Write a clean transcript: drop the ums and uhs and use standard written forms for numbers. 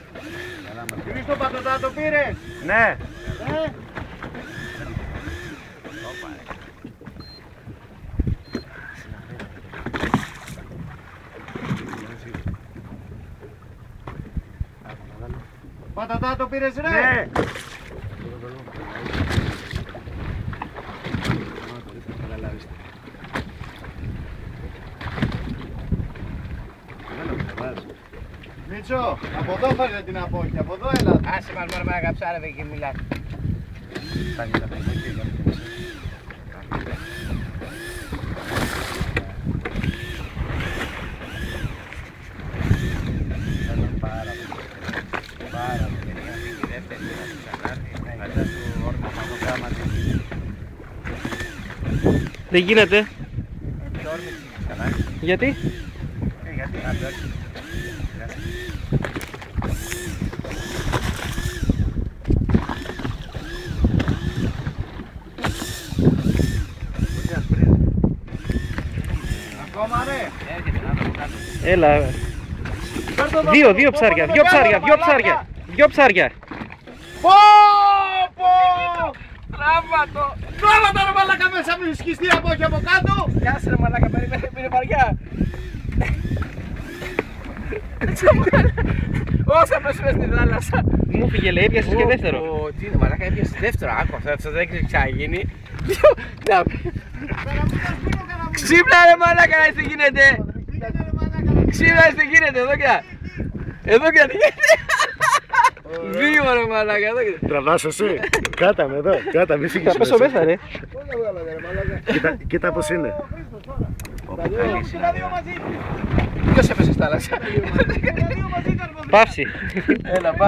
Χρήστο Πατωτά το πήρες? Ναι. Πατατά το πήρες ρε? Ναι. Μίτσο, από εδώ φέρε την απόχη, από εδώ έλα. Άσε μας μόνο με ένα καψάρε και μιλάς. Δεν γίνεται. Γιατί? Ακόμα ρε. Έλα. Δύο ψάρια. Δυο ψάρια. Πω πω! Τράβατο! Τράβατο ρε μαλάκα μέσα μου σκιστεί από εκεί από κάτω! Γεια σου ρε μαλάκα, περιμένει, πήρε βαριά. Όσα πέσουμε στη θάλασσα. Μου φύγε λέει, έπιασες και δεύτερο. Τι είναι μαλάκα, έπιασες δεύτερο, άκου αυτό δεν έχει ξαναγίνει. Ξύπνα ρε μαλάκα, να τι γίνεται. Ξύπνα τι γίνεται, εδώ και εδώ και τι γίνεται. Δύο ρε μαλάκα, εδώ και Τραβάς εσύ. Κάτα με εδώ. Κάτα, μη φύγεις. Θα πέσω μέσα ρε. Κοίτα πως είναι. ποιος έπεσε στη θάλασσα. Παύση. Έλα,